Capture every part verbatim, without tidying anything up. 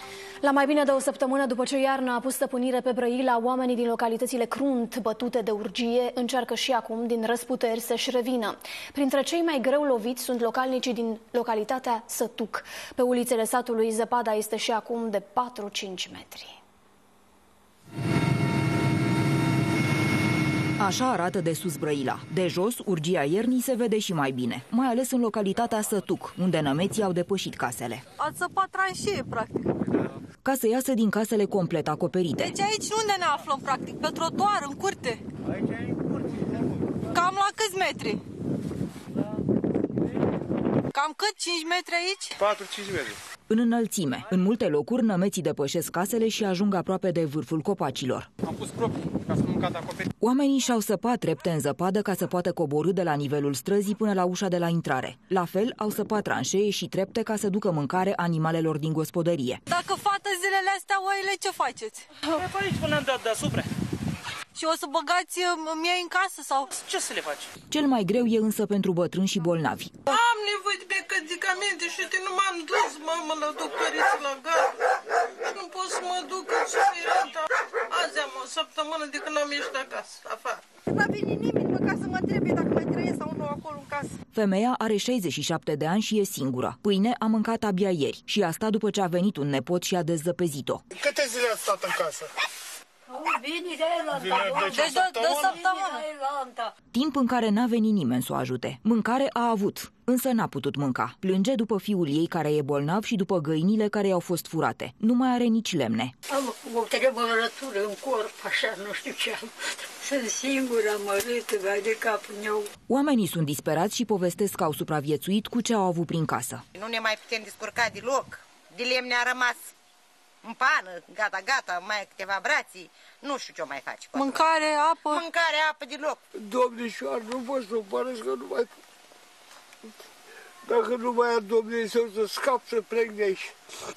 La mai bine de o săptămână după ce iarna a pus stăpânire pe Brăila, oamenii din localitățile crunt bătute de urgie încearcă și acum din răsputeri să-și revină. Printre cei mai greu loviți sunt localnicii din localitatea Sătuc. Pe ulițele satului zăpada este și acum de patru-cinci metri. Așa arată de sus Brăila. De jos, urgia iernii se vede și mai bine, mai ales în localitatea Sătuc, unde nămeții au depășit casele. Ați săpat tranșee, practic. Ca să iasă din casele complet acoperite. Deci aici unde ne aflăm, practic? Pe trotuar, în curte? Aici e în curte. Cam la câți metri? Cam cât? cinci metri aici? patru-cinci metri. În înălțime. În multe locuri, nămeții depășesc casele și ajung aproape de vârful copacilor. Am pus proprii, ca să nu cad acoperit. Oamenii și-au săpat trepte în zăpadă ca să poată coborî de la nivelul străzii până la ușa de la intrare. La fel, au săpat tranșee și trepte ca să ducă mâncare animalelor din gospodărie. Dacă fată zilele astea oile, ce faceți? Pe aici până am dat deasupra. Și o să băgați miei în casă sau? Ce să le faci? Cel mai greu e însă pentru bătrâni și bolnavi. Am nevoie de medicamente și de nu m-am dus, mamă, la doctoriță la gard. Nu pot să mă duc în Sfârșiata. Azi am o săptămână de când am ieșit acasă, afară. N-a venit nimeni, măcar să mă întrebe dacă mai trăiesc sau nu acolo în casă. Femeia are șaizeci și șapte de ani și e singură. Pâine a mâncat abia ieri și asta după ce a venit un nepot și a dezzăpezit-o. Câte zile ați stat în casă? Vine de la Deci de, de săptămână. Timp în care n-a venit nimeni să o ajute. Mâncare a avut, însă n-a putut mânca. Plânge după fiul ei care e bolnav și după găinile care i-au fost furate. Nu mai are nici lemne. Am o tremurătură în corp, așa, nu știu ce am. Sunt singură, amărâtă, vai de capul meu. Oamenii sunt disperați și povestesc că au supraviețuit cu ce au avut prin casă. Nu ne mai putem descurca deloc. De lemne a rămas în pană, gata, gata, mai câteva brații, nu știu ce o mai faci. Mâncare, apă? Mâncare, apă deloc. Domnișoară, nu pot să părăsc că nu mai... Dacă nu mai am Dumnezeu să scap, să plec de aici.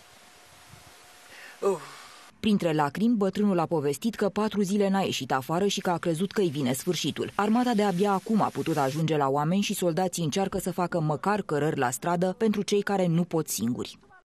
Uh. Printre lacrimi, bătrânul a povestit că patru zile n-a ieșit afară și că a crezut că îi vine sfârșitul. Armata de abia acum a putut ajunge la oameni și soldații încearcă să facă măcar cărări la stradă pentru cei care nu pot singuri.